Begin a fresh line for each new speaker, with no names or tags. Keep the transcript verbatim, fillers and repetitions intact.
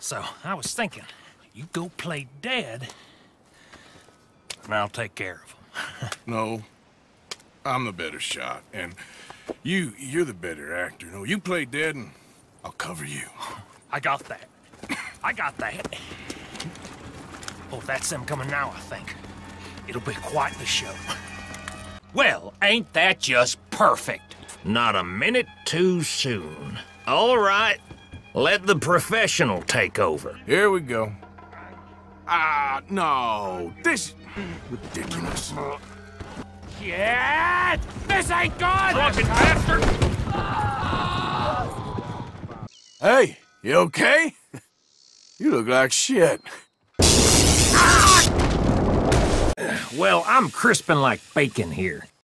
So, I was thinking, you go play dead, and I'll take care of him.
No, I'm the better shot, and you, you're the better actor. No, you play dead, and I'll cover you.
I got that. I got that. Oh, that's them coming now, I think. It'll be quite the show.
Well, ain't that just perfect? Not a minute too soon. All right, let the professional take over.
Here we go. Ah, no, this is ridiculous.
Shit! This ain't good! Fucking bastard!
Hey, you okay? You look like shit.
Well, I'm crispin' like bacon here.